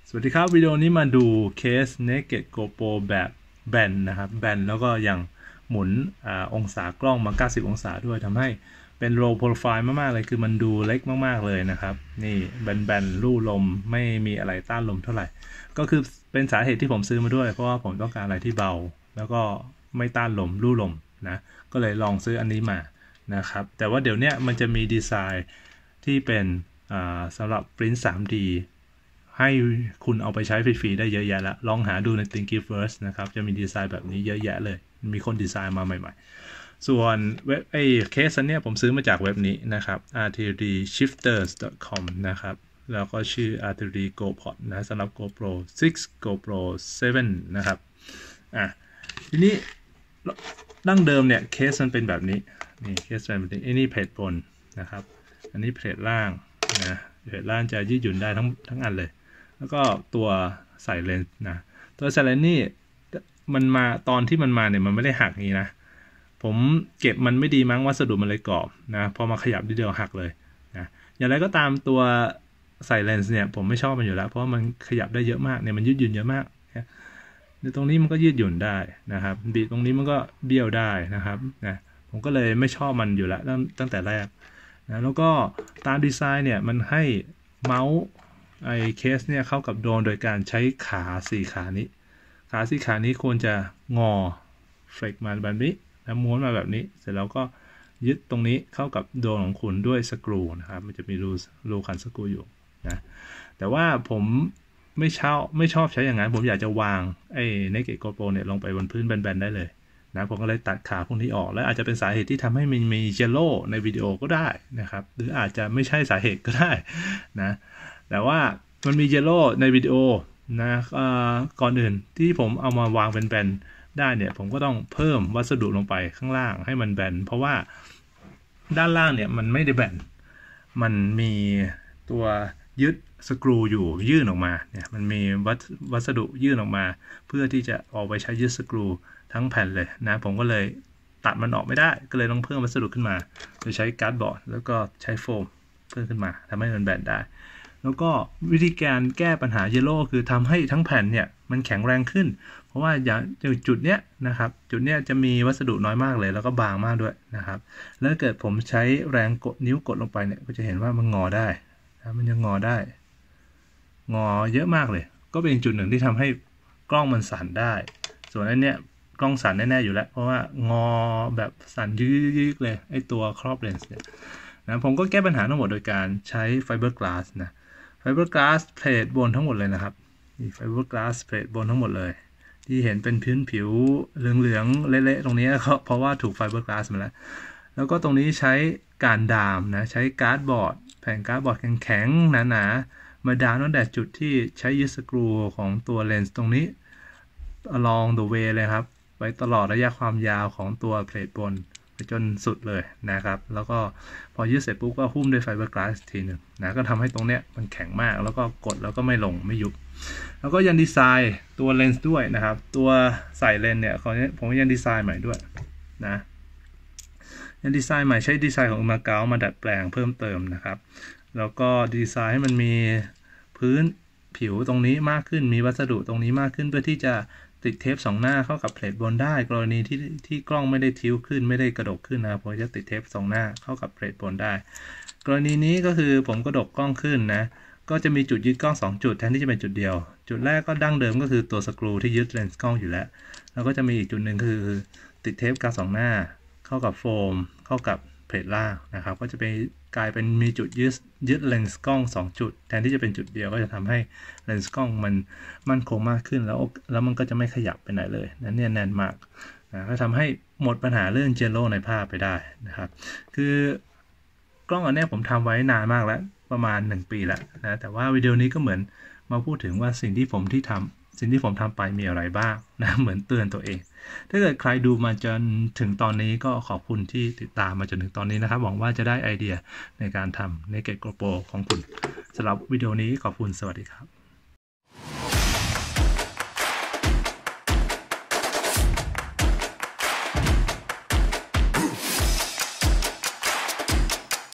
สวัสดีครับวิดีโอนี้มาดูเคส Naked GoPro แบบแบนนะครับแบนแล้วก็ยังหมุนองศากล้องมา90องศาด้วยทำให้เป็น low profile มากๆเลยคือมันดูเล็กมากๆเลยนะครับนี่แบนๆลู่ลมไม่มีอะไรต้านลมเท่าไหร่ก็คือเป็นสาเหตุที่ผมซื้อมาด้วยเพราะว่าผมต้องการอะไรที่เบาแล้วก็ไม่ต้านลมลู่ลมนะก็เลยลองซื้ออันนี้มานะครับแต่ว่าเดี๋ยวนี้มันจะมีดีไซน์ที่เป็นสำหรับ Print 3Dให้คุณเอาไปใช้ฟรีๆได้เยอะแยะแล้วลองหาดูใน Thingiverse นะครับจะมีดีไซน์แบบนี้เยอะแยะเลยมีคนดีไซน์มาใหม่ๆส่วนเว็บเคสอันเนี้ยผมซื้อมาจากเว็บนี้นะครับ rtdshifters.com นะครับแล้วก็ชื่อ rtd GoPod นะสำหรับ GoPro 6 GoPro 7 นะครับทีนี้ดั้งเดิมเนี่ยเคสมันเป็นแบบนี้นี่เคสเป็นแบบนี้นี่เพจบนนะครับอันนี้เพจล่างนะเพจล่างจะยืดหยุ่นได้ทั้งอันเลยแล้วก็ตัวใส่เลนส์นะตัวใส่เลนส์นี่มันมาตอนที่มันมาเนี่ยมันไม่ได้หักนี้นะผมเก็บมันไม่ดีมั้งวัสดุมันเลยกรอบนะพอมาขยับนิดเดียวหักเลยนะอย่างไรก็ตามตัวใส่เลนส์เนี่ยผมไม่ชอบมันอยู่แล้วเพราะมันขยับได้เยอะมากเนี่ยมันยืดหยุ่นเยอะมากในตรงนี้มันก็ยืดหยุ่นได้นะครับบีตรงนี้มันก็เบี้ยวได้นะครับนะผมก็เลยไม่ชอบมันอยู่แล้วตั้งแต่แรกนะแล้วก็ตามดีไซน์เนี่ยมันให้เมาส์เคสเนี่ยเข้ากับโดรนโดยการใช้ขา4ขานี้ขานี้ควรจะงอเฟลกมาแบบนี้แล้วม้วนมาแบบนี้เสร็จแล้วก็ยึดตรงนี้เข้ากับโดรนของคุณด้วยสกรูนะครับมันจะมีรูขันสกรูอยู่นะแต่ว่าผมไม่ชอบใช้อย่างนั้นผมอยากจะวางNaked GoPro เนี่ยลงไปบนพื้นแบนๆได้เลยนะผมก็เลยตัดขาพวกนี้ออกและอาจจะเป็นสาเหตุที่ทำให้มันมีเจลโล่ในวิดีโอก็ได้นะครับหรืออาจจะไม่ใช่สาเหตุก็ได้นะแต่ว่ามันมีเยลโล่ในวิดีโอนะก่อนอื่นที่ผมเอามาวางเป็นแบนได้เนี่ยผมก็ต้องเพิ่มวัสดุลงไปข้างล่างให้มันแบนเพราะว่าด้านล่างเนี่ยมันไม่ได้แบนมันมีตัวยึดสกรูอยู่ยื่นออกมาเนี่ยมันมีวัสดุยื่นออกมาเพื่อที่จะออกไปใช้ยึดสกรูทั้งแผ่นเลยนะผมก็เลยตัดมันออกไม่ได้ก็เลยต้องเพิ่มวัสดุขึ้นมาโดยใช้การ์ดบอร์ดแล้วก็ใช้โฟมเพิ่มขึ้นมาทำให้มันแบนได้แล้วก็วิธีการแก้ปัญหาเยลโล่คือทำให้ทั้งแผ่นเนี่ยมันแข็งแรงขึ้นเพราะว่าอย่างจุดเนี้ยนะครับจุดเนี้ยจะมีวัสดุน้อยมากเลยแล้วก็บางมากด้วยนะครับแล้วเกิดผมใช้แรงกดนิ้วกดลงไปเนี่ยก็จะเห็นว่ามันงอได้นะมันยังงอได้งอเยอะมากเลยก็เป็นจุดหนึ่งที่ทำให้กล้องมันสั่นได้ส่วนอันเนี้ยกล้องสั่นแน่ๆอยู่แล้วเพราะว่างอแบบสั่นยืดๆเลยไอตัวครอบเลนส์เนี่ยนะผมก็แก้ปัญหาทั้งหมดโดยการใช้ไฟเบอร์กลาสนะไฟเบอร์กลาสเพลทบนทั้งหมดเลยนะครับนี่ไฟเบอร์กลาสเพลทบนทั้งหมดเลยที่เห็นเป็นพื้นผิวเหลืองๆเละๆตรงนี้เพราะว่าถูกไฟเบอร์กลาสมาแล้วก็ตรงนี้ใช้การดามนะใช้การ์ดบอร์ดแผ่นการ์ดบอร์ดแข็งๆหนาๆมาดามตั้งแต่จุดที่ใช้ยึดสกรูของตัวเลนส์ตรงนี้ along the way เลยครับไปตลอดระยะความยาวของตัวเพลทบนไปจนสุดเลยนะครับแล้วก็พอยึดเสร็จปุ๊บก็หุ้มด้วยไฟเบอร์กลาสทีหนึ่งนะก็ทำให้ตรงเนี้ยมันแข็งมากแล้วก็กดแล้วก็ไม่ลงไม่ยุบแล้วก็ยังดีไซน์ตัวเลนส์ด้วยนะครับตัวใส่เลนส์เนี่ยผมยังดีไซน์ใหม่ด้วยนะยังดีไซน์ใหม่ใช้ดีไซน์ของมาเก๊ามาดัดแปลงเพิ่มเติมนะครับแล้วก็ดีไซน์ให้มันมีพื้นผิวตรงนี้มากขึ้นมีวัสดุตรงนี้มากขึ้นเพื่อที่จะติดเทป2 หน้าเข้ากับเพลทบนได้กรณีที่กล้องไม่ได้ทิวขึ้นไม่ได้กระดกขึ้นนะผมจะติดเทป2 หน้าเข้ากับเพลทบนได้กรณีนี้ก็คือผมกระดกกล้องขึ้นนะก็จะมีจุดยึดกล้อง2 จุดแทนที่จะเป็นจุดเดียวจุดแรกก็ดั้งเดิมก็คือตัวสกรูที่ยึดเลนส์กล้องอยู่แล้วแล้วก็จะมีอีกจุดหนึ่งคือติดเทปกาว2 หน้าเข้ากับโฟมเข้ากับเพลทล่างนะครับก็จะไปกลายเป็นมีจุดยึดเลนส์กล้อง2 จุดแทนที่จะเป็นจุดเดียวก็จะทำให้เลนส์กล้องมันมั่นคงมากขึ้นแล้วมันก็จะไม่ขยับไปไหนเลยนั่นเนี่ยแน่นมากนะก็ทำให้หมดปัญหาเรื่องเจลโล่ในภาพไปได้นะครับคือกล้องอันนี้ผมทำไว้นานมากแล้วประมาณ1 ปีแล้วนะแต่ว่าวิดีโอนี้ก็เหมือนมาพูดถึงว่าสิ่งที่ผมทำไปมีอะไรบ้างนะเหมือนเตือนตัวเองถ้าเกิดใครดูมาจนถึงตอนนี้ก็ขอบคุณที่ติดตามมาจนถึงตอนนี้นะครับหวังว่าจะได้ไอเดียในการทำNaked GoProของคุณสำหรับวิดีโอนี้ขอบคุณสวัสดีครับ